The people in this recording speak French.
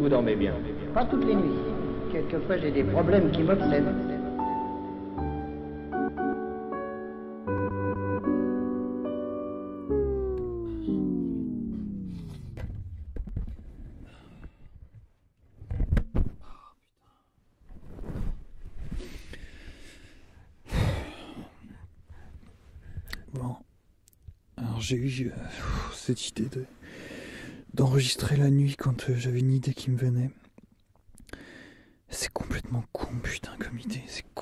vous dormez bien? Pas toutes les nuits. Quelquefois, j'ai des problèmes qui m'obsèdent. Bon, alors j'ai eu cette idée d'enregistrer la nuit quand j'avais une idée qui me venait. C'est complètement con, putain, comme idée, c'est